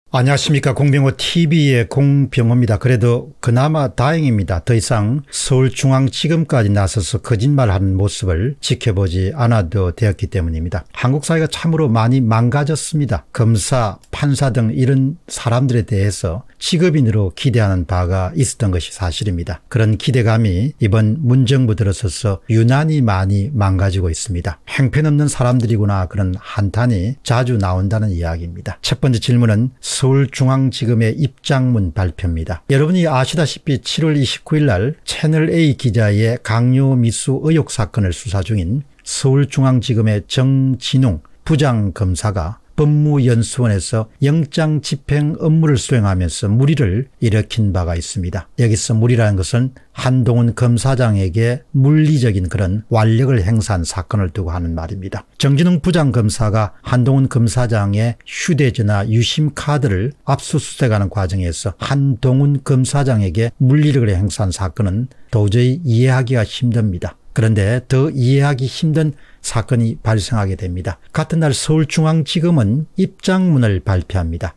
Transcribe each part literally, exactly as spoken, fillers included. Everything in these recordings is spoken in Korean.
안녕하십니까. 공병호 티비의 공병호입니다. 그래도 그나마 다행입니다. 더 이상 서울중앙지검까지 나서서 거짓말하는 모습을 지켜보지 않아도 되었기 때문입니다. 한국 사회가 참으로 많이 망가졌습니다. 검사, 판사 등 이런 사람들에 대해서 직업인으로 기대하는 바가 있었던 것이 사실입니다. 그런 기대감이 이번 문정부 들어서서 유난히 많이 망가지고 있습니다. 행편없는 사람들이구나, 그런 한탄이 자주 나온다는 이야기입니다. 첫 번째 질문은 서울중앙지검의 입장문 발표입니다. 여러분이 아시다시피 칠월 이십구일 날 채널A 기자의 강요미수 의혹 사건을 수사 중인 서울중앙지검의 정진웅 부장검사가 법무연수원에서 영장 집행 업무를 수행하면서 물의를 일으킨 바가 있습니다. 여기서 물의라는 것은 한동훈 검사장에게 물리적인 그런 완력을 행사한 사건을 두고 하는 말입니다. 정진웅 부장검사가 한동훈 검사장의 휴대전화 유심카드를 압수수색하는 과정에서 한동훈 검사장에게 물리력을 행사한 사건은 도저히 이해하기가 힘듭니다. 그런데 더 이해하기 힘든 사건이 발생하게 됩니다. 같은 날 서울중앙지검은 입장문을 발표합니다.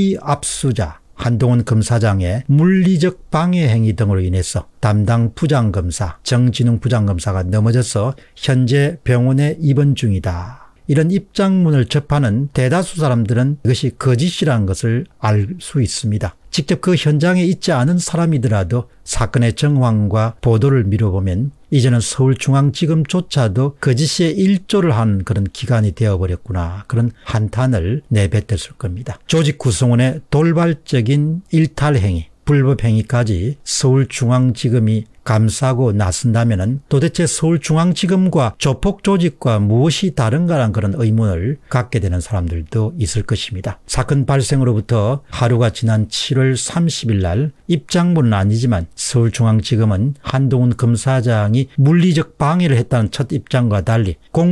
피압수자 한동훈 검사장의 물리적 방해 행위 등으로 인해서 담당 부장검사 정진웅 부장검사가 넘어져서 현재 병원에 입원 중이다. 이런 입장문을 접하는 대다수 사람들은 이것이 거짓이라는 것을 알 수 있습니다. 직접 그 현장에 있지 않은 사람이더라도 사건의 정황과 보도를 미뤄보면 이제는 서울중앙지검조차도 거짓에 일조를 한 그런 기관이 되어버렸구나, 그런 한탄을 내뱉었을 겁니다. 조직 구성원의 돌발적인 일탈행위, 불법행위까지 서울중앙지검이 감싸고 나선다면 도대체 서울중앙지검과 조폭조직과 무엇이 다른가라는 그런 의문을 갖게 되는 사람들도 있을 것입니다. 사건 발생으로부터 하루가 지난 칠월 삼십일 날 입장문은 아니지만 서울중앙지검은 한동훈 검사장이 물리적 방해를 했다는 첫 입장과 달리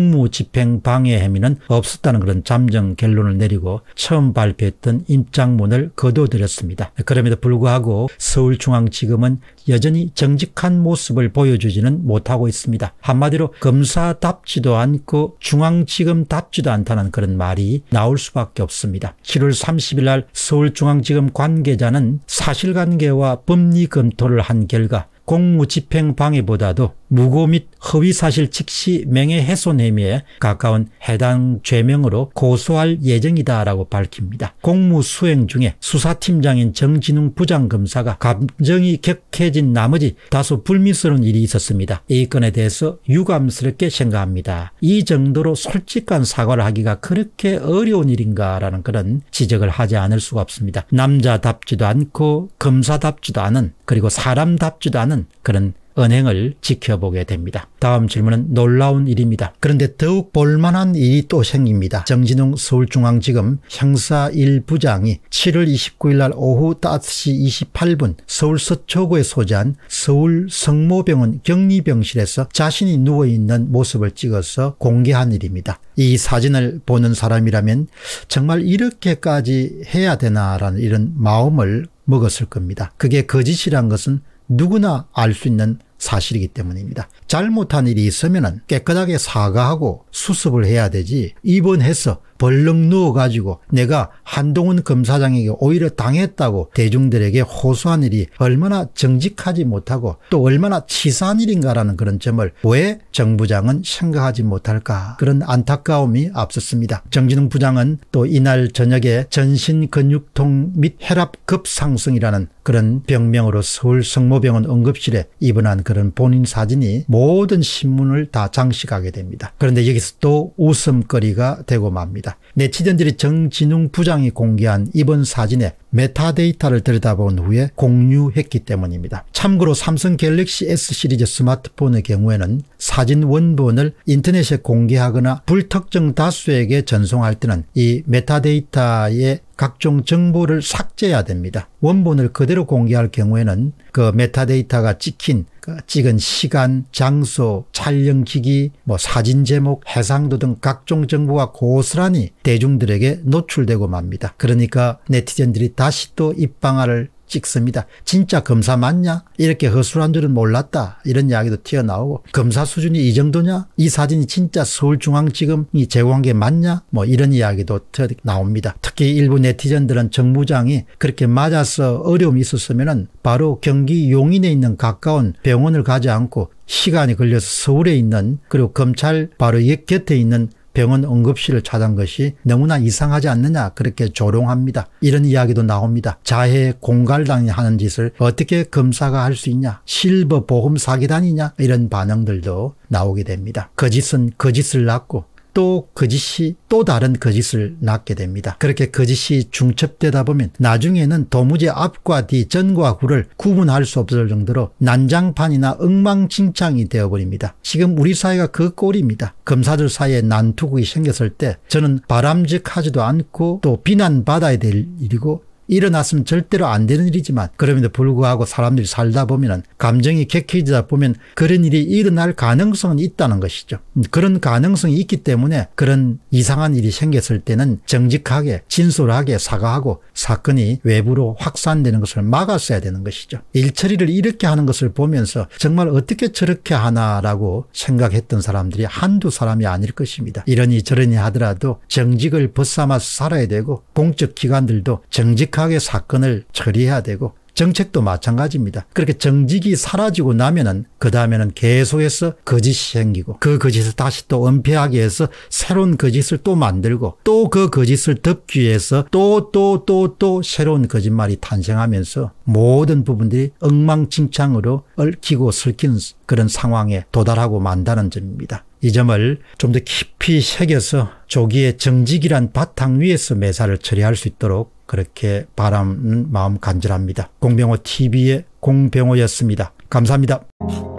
공무집행 방해 혐의는 없었다는 그런 잠정 결론을 내리고 처음 발표했던 입장문을 거둬들였습니다. 그럼에도 불구하고 서울중앙지검은 여전히 정직한 모습을 보여주지는 못하고 있습니다. 한마디로 검사답지도 않고 중앙지검답지도 않다는 그런 말이 나올 수밖에 없습니다. 칠월 삼십일 날 서울중앙지검 관계자는 사실관계와 법리 검토를 한 결과 공무집행 방해보다도 무고 및 허위사실 직시 명예훼손 혐의에 가까운 해당 죄명으로 고소할 예정이다라고 밝힙니다. 공무수행 중에 수사팀장인 정진웅 부장검사가 감정이 격해진 나머지 다소 불미스러운 일이 있었습니다. 이 건에 대해서 유감스럽게 생각합니다. 이 정도로 솔직한 사과를 하기가 그렇게 어려운 일인가라는 그런 지적을 하지 않을 수가 없습니다. 남자답지도 않고 검사답지도 않은, 그리고 사람답지도 않은 그런 언행을 지켜보게 됩니다. 다음 질문은 놀라운 일입니다. 그런데 더욱 볼만한 일이 또 생깁니다. 정진웅 서울중앙지검 형사 일 부장이 칠월 이십구일 날 오후 다섯 시 이십팔 분 서울 서초구에 소재한 서울 성모병원 격리병실에서 자신이 누워있는 모습을 찍어서 공개한 일입니다. 이 사진을 보는 사람이라면 정말 이렇게까지 해야 되나라는 이런 마음을 먹었을 겁니다. 그게 거짓이란 것은 누구나 알 수 있는 사실이기 때문입니다. 잘못한 일이 있으면 깨끗하게 사과하고 수습을 해야 되지, 입원해서 벌렁 누워가지고 내가 한동훈 검사장에게 오히려 당했다고 대중들에게 호소한 일이 얼마나 정직하지 못하고 또 얼마나 치사한 일인가라는 그런 점을 왜 정 부장은 생각하지 못할까, 그런 안타까움이 앞섰습니다. 정진웅 부장은 또 이날 저녁에 전신근육통 및 혈압 급상승이라는 그런 병명으로 서울 성모병원 응급실에 입원한 그런 본인 사진이 모든 신문을 다 장식하게 됩니다. 그런데 여기서 또 웃음거리가 되고 맙니다. 네티즌들이 정진웅 부장이 공개한 입원 사진에 메타데이터를 들여다본 후에 공유했기 때문입니다. 참고로 삼성 갤럭시 에스 시리즈 스마트폰의 경우에는 사진 원본을 인터넷에 공개하거나 불특정 다수에게 전송할 때는 이 메타데이터의 각종 정보를 삭제해야 됩니다. 원본을 그대로 공개할 경우에는 그 메타데이터가 찍힌 그 찍은 시간, 장소, 촬영기기, 뭐 사진 제목, 해상도 등 각종 정보가 고스란히 대중들에게 노출되고 맙니다. 그러니까 네티즌들이 다시 또 입방아를 찍습니다. 진짜 검사 맞냐? 이렇게 허술한 줄은 몰랐다. 이런 이야기도 튀어나오고 검사 수준이 이 정도냐? 이 사진이 진짜 서울중앙지검이 제공한 게 맞냐? 뭐 이런 이야기도 나옵니다. 특히 일부 네티즌들은 정무장이 그렇게 맞아서 어려움이 있었으면 바로 경기 용인에 있는 가까운 병원을 가지 않고 시간이 걸려서 서울에 있는 그리고 검찰 바로 옆 곁에 있는 병원 응급실을 찾은 것이 너무나 이상하지 않느냐 그렇게 조롱합니다. 이런 이야기도 나옵니다. 자해 공갈당이 하는 짓을 어떻게 검사가 할 수 있냐. 실버 보험 사기단이냐 이런 반응들도 나오게 됩니다. 거짓은 거짓을 낳고 또 거짓이 또 다른 거짓을 낳게 됩니다. 그렇게 거짓이 중첩되다 보면 나중에는 도무지 앞과 뒤 전과 후를 구분할 수 없을 정도로 난장판이나 엉망진창이 되어버립니다. 지금 우리 사회가 그 꼴입니다. 검사들 사이에 난투극이 생겼을 때 저는 바람직하지도 않고 또 비난받아야 될 일이고 일어났으면 절대로 안 되는 일이지만 그럼에도 불구하고 사람들이 살다 보면 감정이 격해지다 보면 그런 일이 일어날 가능성은 있다는 것이죠. 그런 가능성이 있기 때문에 그런 이상한 일이 생겼을 때는 정직하게 진솔하게 사과하고 사건이 외부로 확산되는 것을 막았어야 되는 것이죠. 일처리를 이렇게 하는 것을 보면서 정말 어떻게 저렇게 하나라고 생각했던 사람들이 한두 사람이 아닐 것입니다. 이러니 저러니 하더라도 정직을 벗삼아서 살아야 되고 공적 기관들도 정직 하게 사건을 처리해야 되고 정책도 마찬가지입니다. 그렇게 정직이 사라지고 나면은 그 다음에는 계속해서 거짓이 생기고 그 거짓을 다시 또 은폐하기 위해서 새로운 거짓을 또 만들고 또 그 거짓을 덮기 위해서 또 또 또 또 새로운 거짓말이 탄생하면서 모든 부분들이 엉망진창으로 얽히고 설키는 그런 상황에 도달하고 만다는 점입니다. 이 점을 좀 더 깊이 새겨서 조기에 정직이란 바탕 위에서 매사를 처리할 수 있도록 그렇게 바라는 마음 간절합니다. 공병호 티비의 공병호였습니다. 감사합니다.